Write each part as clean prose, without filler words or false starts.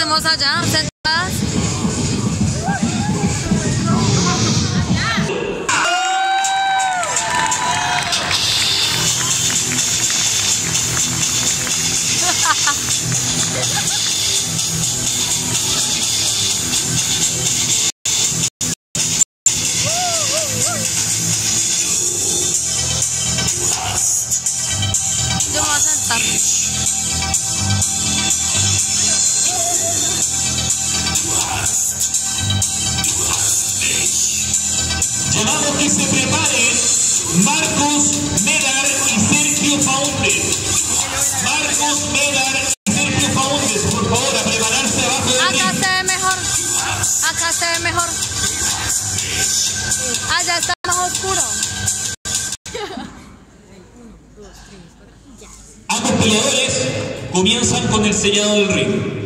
hacemos allá? ¿Sentadas? Yo me voy a sentar. Llamamos que se preparen Marcos Medar y Sergio Faúndez. Marcos Medar y Sergio Faúndez, por favor, a prepararse abajo del ring. Acá se ve mejor. Acá se ve mejor. Allá está más oscuro. Ambos peleadores comienzan con el sellado del ring.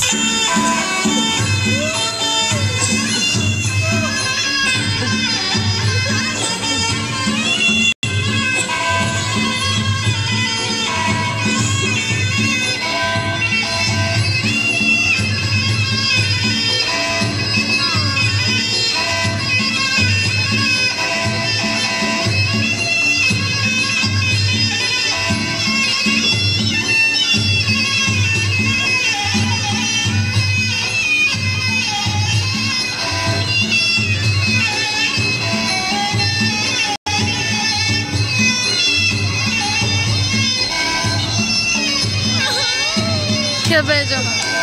Qué bello.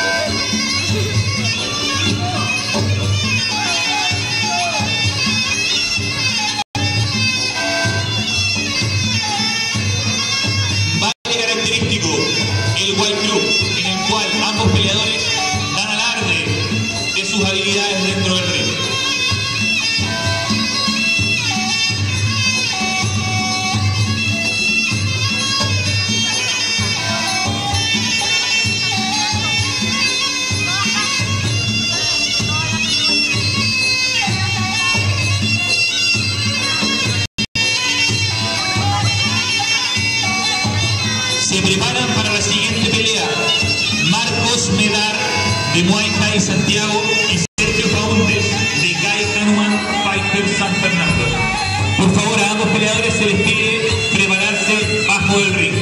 Baile característico, el White Club, en el cual ambos peleadores dan alarde de sus habilidades dentro del ring. Se preparan para la siguiente pelea. Marcos Medar de Muay Thai Santiago y Sergio Faúndez de Gai Hanuman Fighter San Fernando. Por favor, a ambos peleadores se les pide prepararse bajo el ring.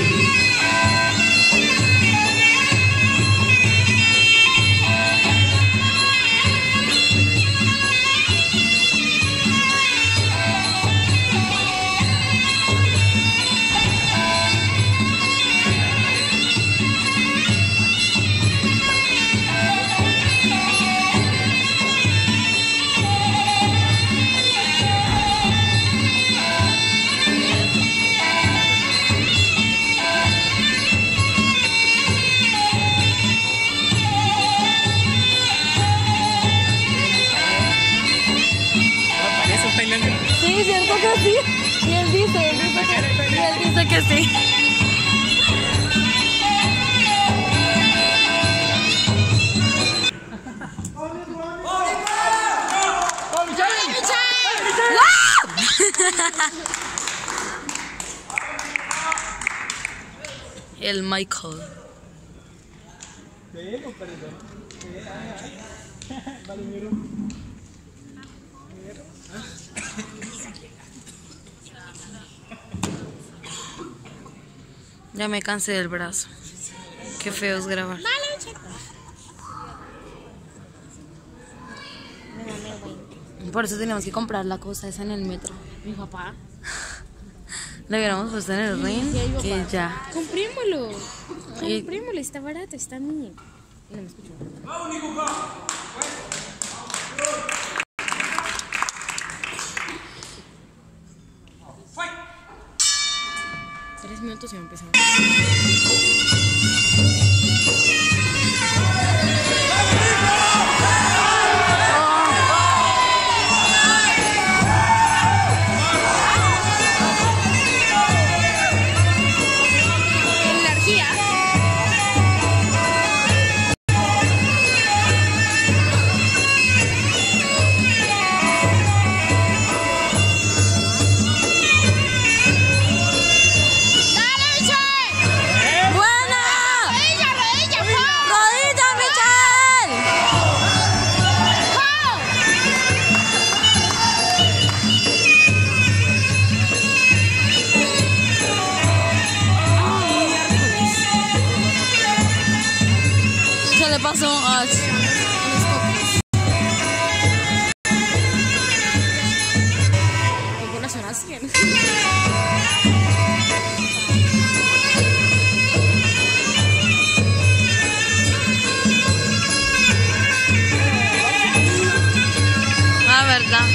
Sí, siento que sí. Y él dice que sí. El Michael. Ya me cansé del brazo. Qué feo es grabar. Por eso teníamos que comprar la cosa esa en el metro. Mi papá. Le hubiéramos puesto en el ring, que ya. Comprémoslo. Comprémoslo, está barato, está niño. No me escucho. 3 minutos y empezamos. ¡Buena! pasó? Ah, ¿Qué corazón hacían? verdad.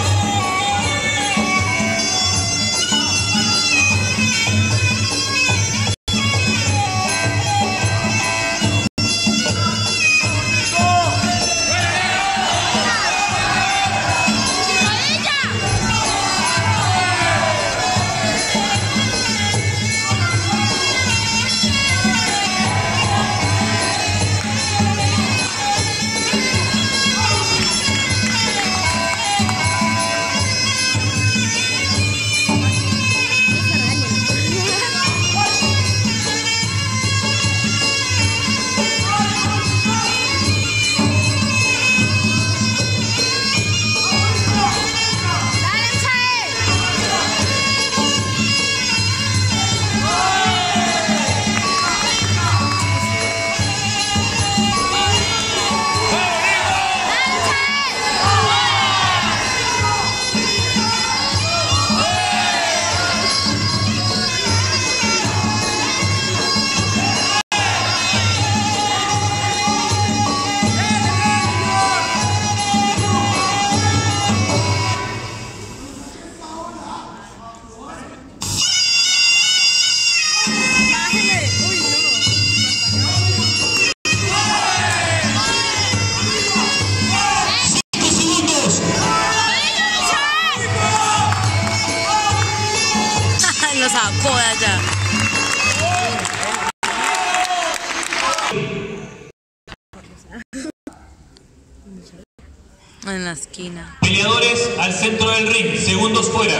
Lo sacó de allá. En la esquina. Peleadores al centro del ring, segundos fuera.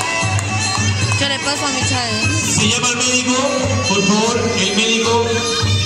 ¿Qué le pasa a Michael? Se llama al médico, por favor, el médico.